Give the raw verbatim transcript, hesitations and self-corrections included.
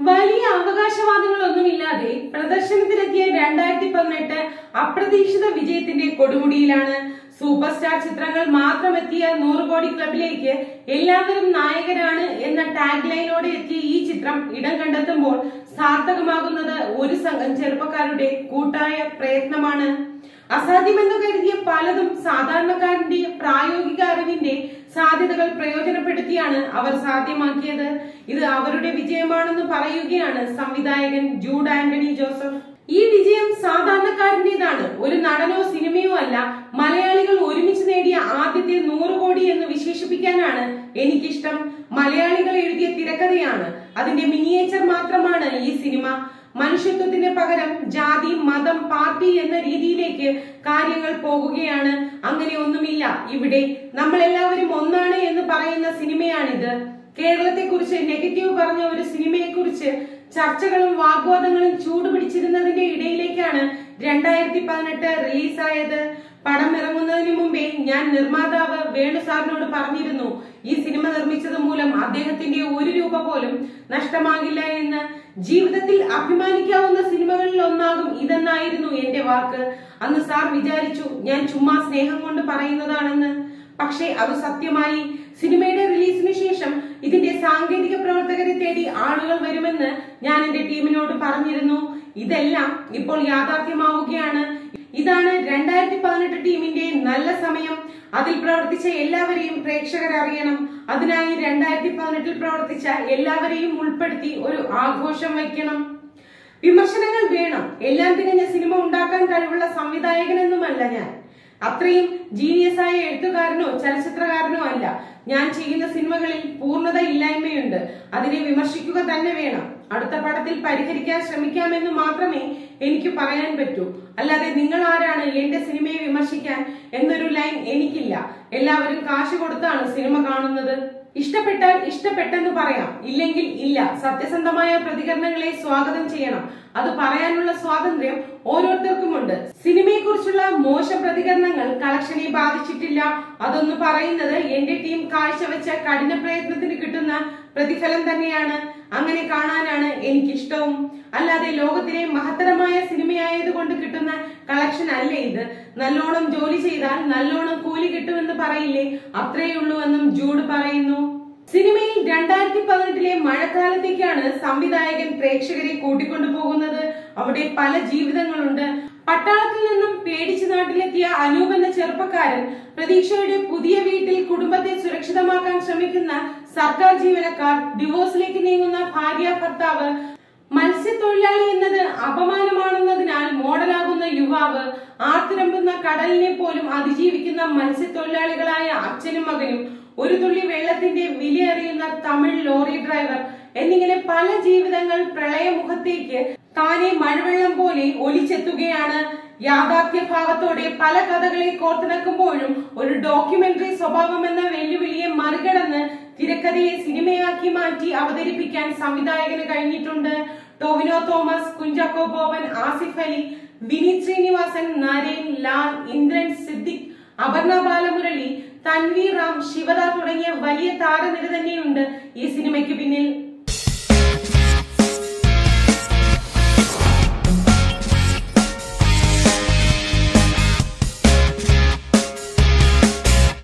വലിയ അവകാശവാദങ്ങളൊന്നുമില്ലാതെ പ്രദർശനത്തിലെത്തിയ രണ്ടായിരത്തി പതിനെട്ട് അപ്രതീക്ഷിത വിജയത്തിന്റെ കൊടുമുടിയിലാണ്. സൂപ്പർ സ്റ്റാർ ചിത്രങ്ങൾ മാത്രമെത്തിയ നൂറ് കോടി ക്ലബിലേക്ക് എല്ലാവരും നായകരാണ് എന്ന ടാഗ് ലൈനോടെ എത്തിയ ഈ ചിത്രം ഇടം കണ്ടെത്തുമ്പോൾ സാർത്ഥകമാകുന്നത് ഒരു സംഘം ചെറുപ്പക്കാരുടെ കൂട്ടായ പ്രയത്നമാണ്. അസാധ്യമെന്ന് കരുതിയ പലതും സാധാരണക്കാരന്റെ പ്രായോഗിക അറിവിന്റെ സാധ്യതകൾ പ്രയോജനപ്പെടുത്തിയാണ് അവർ സാധ്യമാക്കിയത്. ഇത് അവരുടെ വിജയമാണെന്ന് പറയുകയാണ് സംവിധായകൻ ജൂഡ് ആന്റണി ജോസഫ്. ഈ വിജയം സാധാരണക്കാരന്റേതാണ്, ഒരു നടനോ സിനിമയോ അല്ല. മലയാളികൾ ഒരുമിച്ച് നേടിയ ആദ്യത്തെ നൂറ് കോടി എന്ന് വിശേഷിപ്പിക്കാനാണ് എനിക്കിഷ്ടം. മലയാളികൾ എഴുതിയ തിരക്കഥയാണ്, അതിന്റെ മിനിയേച്ചർ മാത്രമാണ് ഈ സിനിമ. മനുഷ്യത്വത്തിന് പകരം ജാതി, മതം, പാർട്ടി എന്ന രീതിയിലേക്ക് കാര്യങ്ങൾ പോകുകയാണ്. അങ്ങനെ ഒന്നുമില്ല ഇവിടെ. നമ്മൾ എല്ലാവരും ഒന്നാണ് എന്ന് പറയുന്ന സിനിമയാണിത്. കേരളത്തെ കുറിച്ച് നെഗറ്റീവ് പറഞ്ഞ ഒരു സിനിമയെ കുറിച്ച് ചർച്ചകളും വാഗ്വാദങ്ങളും ചൂടുപിടിച്ചിരുന്നതിന്റെ ഇടയിലേക്കാണ് രണ്ടായിരത്തി പതിനെട്ട് റിലീസായത്. പടം ഇറങ്ങുന്നതിന് മുമ്പേ ഞാൻ നിർമ്മാതാവ് വേണു സാറിനോട് പറഞ്ഞിരുന്നു, ഈ സിനിമ നിർമ്മിച്ചത് മൂലം അദ്ദേഹത്തിന്റെ ഒരു രൂപ പോലും നഷ്ടമാകില്ല എന്ന്. ജീവിതത്തിൽ അഭിമാനിക്കാവുന്ന സിനിമകളിൽ ഒന്നാകും ഇതെന്നായിരുന്നു എന്റെ വാക്ക്. അന്ന് സാർ വിചാരിച്ചു ഞാൻ ചുമ്മാ സ്നേഹം കൊണ്ട് പറയുന്നതാണെന്ന്. പക്ഷേ അത് സത്യമായി. സിനിമയുടെ റിലീസിന് ശേഷം ഇതിന്റെ സാങ്കേതിക പ്രവർത്തകരെ തേടി ആളുകൾ വരുമെന്ന് ഞാൻ എന്റെ ടീമിനോട് പറഞ്ഞിരുന്നു. ഇതെല്ലാം ഇപ്പോൾ യാഥാർത്ഥ്യമാവുകയാണ്. ഇതാണ് രണ്ടായിരത്തി പതിനെട്ട് ടീമിന്റെ നല്ല സമയം. അതിൽ പ്രവർത്തിച്ച എല്ലാവരെയും പ്രേക്ഷകർ അറിയണം. അതിനായി രണ്ടായിരത്തി പതിനെട്ടിൽ പ്രവർത്തിച്ച എല്ലാവരെയും ഉൾപ്പെടുത്തി ഒരു ആഘോഷം വയ്ക്കണം. വിമർശനങ്ങൾ വേണം. എല്ലാം തികഞ്ഞ സിനിമ ഉണ്ടാക്കാൻ കഴിവുള്ള സംവിധായകനെന്നുമല്ല ഞാൻ. അത്രയും ജീനിയസ് ആയ എഴുത്തുകാരനോ ചലച്ചിത്രകാരനോ അല്ല. ഞാൻ ചെയ്യുന്ന സിനിമകളിൽ പൂർണ്ണത ഇല്ലായ്മയുണ്ട്. അതിനെ വിമർശിക്കുക തന്നെ വേണം. അടുത്ത പടത്തിൽ പരിഹരിക്കാൻ ശ്രമിക്കാമെന്ന് മാത്രമേ എനിക്ക് പറയാൻ പറ്റൂ. അല്ലാതെ നിങ്ങൾ ആരാണ് എന്റെ സിനിമയെ വിമർശിക്കാൻ എന്നൊരു ലൈൻ എനിക്കില്ല. എല്ലാവരും കാശ് കൊടുത്താണ് സിനിമ കാണുന്നത്. ഇഷ്ടപ്പെട്ടാൽ ഇഷ്ടപ്പെട്ടെന്ന് പറയാം, ഇല്ലെങ്കിൽ ഇല്ല. സത്യസന്ധമായ പ്രതികരണങ്ങളെ സ്വാഗതം ചെയ്യണം. അത് പറയാനുള്ള സ്വാതന്ത്ര്യം ഓരോരുത്തർക്കുമുണ്ട്. സിനിമയെ കുറിച്ചുള്ള മോശം പ്രതികരണങ്ങൾ കളക്ഷനെ ബാധിച്ചിട്ടില്ല. അതൊന്ന് പറയുന്നത് എന്റെ ടീം കാഴ്ചവെച്ച കഠിന പ്രയത്നത്തിന് കിട്ടുന്ന പ്രതിഫലം തന്നെയാണ്. അങ്ങനെ കാണാനാണ് എനിക്കിഷ്ടവും. അല്ലാതെ ലോകത്തിലെ മഹത്തരമായ സിനിമയായതുകൊണ്ട് കിട്ടുന്ന കളക്ഷൻ അല്ല ഇത്. നല്ലോണം ജോലി ചെയ്താൽ നല്ലോണം കൂലി കിട്ടുമെന്ന് പറയില്ലേ, അത്രയുള്ളൂ എന്നും ജൂഡ് പറയുന്നു. സിനിമയിൽ രണ്ടായിരത്തി പതിനെട്ടിലെ മഴക്കാലത്തേക്കാണ് സംവിധായകൻ പ്രേക്ഷകരെ കൂട്ടിക്കൊണ്ടു പോകുന്നത്. അവിടെ പല ജീവിതങ്ങളുണ്ട്. പട്ടാളത്തിൽ നിന്നും പേടിച്ച് നാട്ടിലെത്തിയ അനൂപ് എന്ന ചെറുപ്പക്കാരൻ, പ്രതീക്ഷയുടെ പുതിയ വീട്ടിൽ കുടുംബത്തെ സുരക്ഷിതമാക്കാൻ ശ്രമിക്കുന്ന സർക്കാർ ജീവനക്കാർ, ഡിവോഴ്സിലേക്ക് നീങ്ങുന്ന ഭാര്യ ഭർത്താവ്, മത്സ്യത്തൊഴിലാളി എന്നത് അപമാനമാണെന്നതിനാൽ മോഡലാകുന്ന യുവാവ്, ആർത്തിരമ്പുന്ന കടലിനെ പോലും അതിജീവിക്കുന്ന മത്സ്യത്തൊഴിലാളികളായ അച്ഛനും മകനും, ഒരു തുള്ളി വെള്ളത്തിന്റെ വിലയറിയുന്ന തമിഴ് ലോറി ഡ്രൈവർ എന്നിങ്ങനെ പല ജീവിതങ്ങൾ പ്രളയമുഖത്തേക്ക് താനെ മഴവെള്ളം പോലെ ഒലിച്ചെത്തുകയാണ്. യാഥാർത്ഥ്യ ഭാവത്തോടെ പല കഥകളെ കോർത്തിണക്കുമ്പോഴും ഒരു ഡോക്യുമെന്ററി സ്വഭാവം എന്ന വെല്ലുവിളിയെ മറികടന്ന് തിരക്കഥയെ സിനിമയാക്കി മാറ്റി അവതരിപ്പിക്കാൻ സംവിധായകന് കഴിഞ്ഞിട്ടുണ്ട്. ടോവിനോ തോമസ്, കുഞ്ചാക്കോ ബോബൻ, ആസിഫ് അലി, വിനീത് ശ്രീനിവാസൻ, നരേൻ, ലാൽ, ഇന്ദ്രൻ, സിദ്ദിഖ്, അപർണ ബാലമുരളി, തൻവീർ റാം, ശിവദ തുടങ്ങിയ വലിയ താരനിര തന്നെയുണ്ട് ഈ സിനിമയ്ക്ക് പിന്നിൽ.